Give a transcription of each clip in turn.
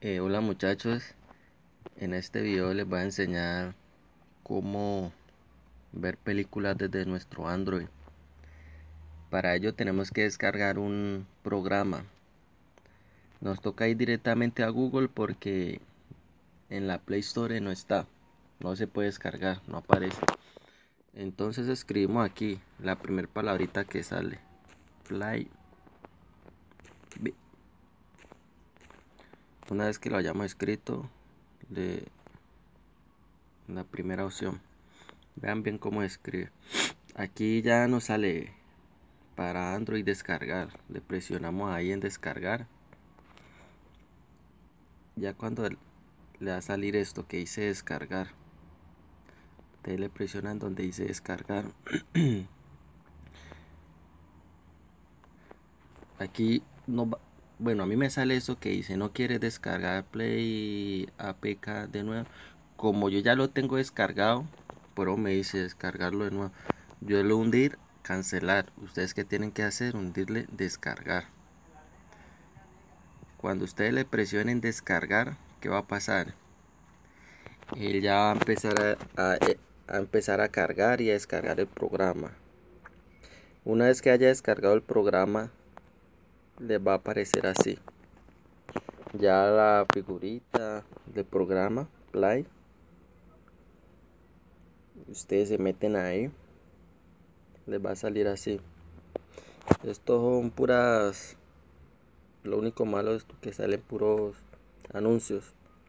Hola muchachos, en este video les voy a enseñar cómo ver películas desde nuestro Android. Para ello tenemos que descargar un programa. Nos toca ir directamente a Google porque en la Play Store no está, no se puede descargar, no aparece. Entonces escribimos aquí la primera palabrita que sale, Play. Una vez que lo hayamos escrito, la primera opción, vean bien cómo escribe. Aquí ya nos sale para Android descargar, le presionamos ahí en descargar. Ya cuando le va a salir esto que dice descargar, ustedes le presionan donde dice descargar. Aquí no va, bueno, a mí me sale eso que dice no quiere descargar Play APK de nuevo. Como yo ya lo tengo descargado, pero me dice descargarlo de nuevo. Yo le hundir cancelar. Ustedes qué tienen que hacer, hundirle descargar. Cuando ustedes le presionen descargar, ¿qué va a pasar? Él ya va a empezar a empezar a cargar y a descargar el programa. Una vez que haya descargado el programa, les va a aparecer así. Ya la figurita del programa, Play. Ustedes se meten ahí, les va a salir así. Estos son puras. Lo único malo es que salen puros anuncios.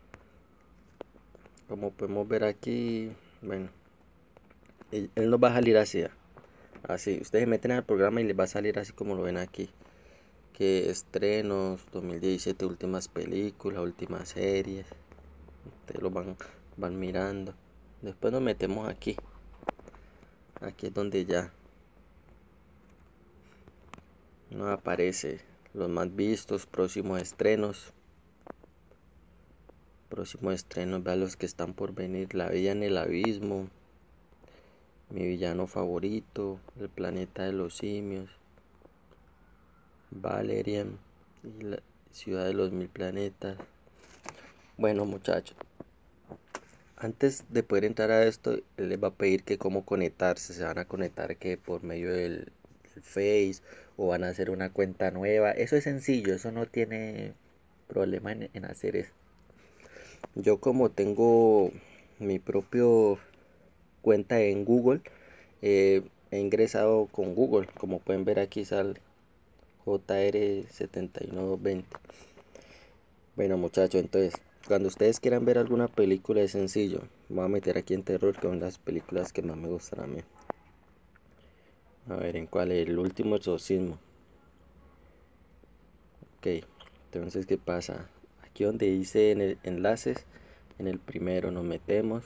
Como podemos ver aquí, bueno, él nos va a salir así. Así, ustedes se meten al programa y les va a salir así como lo ven aquí. Que estrenos, 2017, últimas películas, últimas series. Ustedes lo van mirando. Después nos metemos aquí. Aquí es donde ya nos aparece los más vistos, próximos estrenos. Próximos estrenos, vean los que están por venir. La Bella en el Abismo, Mi Villano Favorito, El Planeta de los Simios, Valerian y la Ciudad de los Mil Planetas. Bueno muchachos, antes de poder entrar a esto, él les va a pedir que cómo conectarse. Se van a conectar que por medio del Face o van a hacer una cuenta nueva. Eso es sencillo, eso no tiene problema en hacer eso. Yo como tengo mi propio cuenta en Google, he ingresado con Google. Como pueden ver aquí sale JR71220. Bueno muchachos, entonces cuando ustedes quieran ver alguna película es sencillo. Me voy a meter aquí en terror, que son las películas que más me gustan a mí. A ver, ¿en cuál? El último exorcismo. Ok, entonces ¿qué pasa? Aquí donde dice en el enlaces, en el primero nos metemos.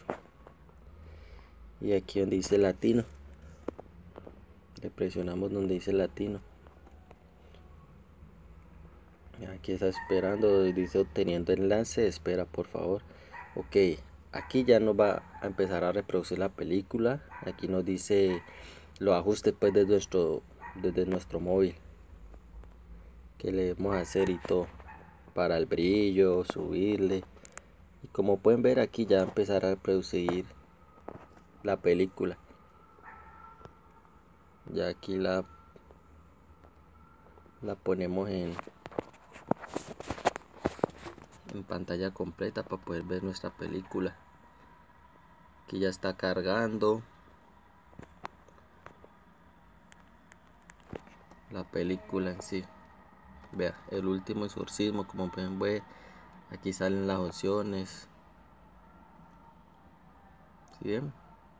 Y aquí donde dice latino, le presionamos donde dice latino. Aquí está esperando, dice obteniendo enlace, espera por favor. Ok, aquí ya nos va a empezar a reproducir la película. Aquí nos dice los ajustes pues desde nuestro móvil que le debemos hacer y todo, para el brillo, subirle. Y como pueden ver aquí ya empezar a reproducir la película. Ya aquí la ponemos en pantalla completa para poder ver nuestra película. Aquí ya está cargando la película en sí. Vea, el último exorcismo, como pueden ver, aquí salen las opciones. ¿Sí ven?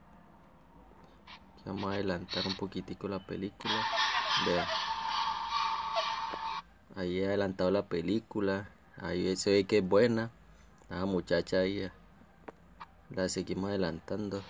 Aquí vamos a adelantar un poquitico la película. Vea, ahí he adelantado la película. Ahí se ve que es buena. La muchacha ahí la seguimos adelantando.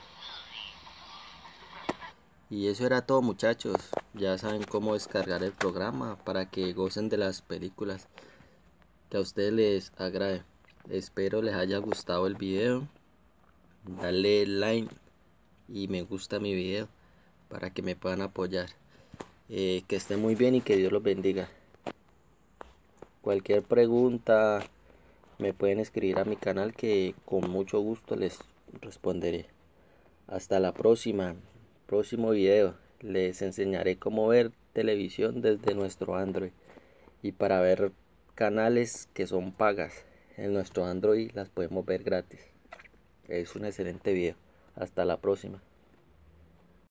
Y eso era todo muchachos. Ya saben cómo descargar el programa para que gocen de las películas que a ustedes les agrade. Espero les haya gustado el video. Dale like y me gusta mi video para que me puedan apoyar. Que estén muy bien y que Dios los bendiga. Cualquier pregunta me pueden escribir a mi canal que con mucho gusto les responderé. Hasta la próximo video. Les enseñaré cómo ver televisión desde nuestro Android y para ver canales que son pagas. En nuestro Android las podemos ver gratis. Es un excelente video. Hasta la próxima.